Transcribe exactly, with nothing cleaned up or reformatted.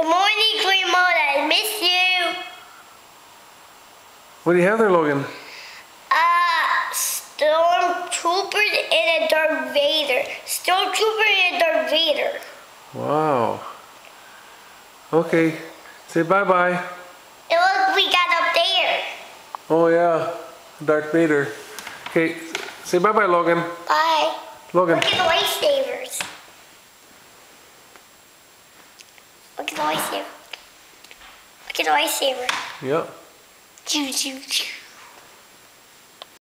Good morning, Grandma. I miss you. What do you have there, Logan? Uh, Stormtroopers and a Darth Vader. Stormtrooper and a Darth Vader. Wow. Okay. Say bye-bye. And look, we got up there. Oh yeah, Darth Vader. Okay, say bye-bye, Logan. Bye. Logan. Look at the lightsabers. Look at the lightsaber. Look at the lightsaber. Yep. Choo choo choo.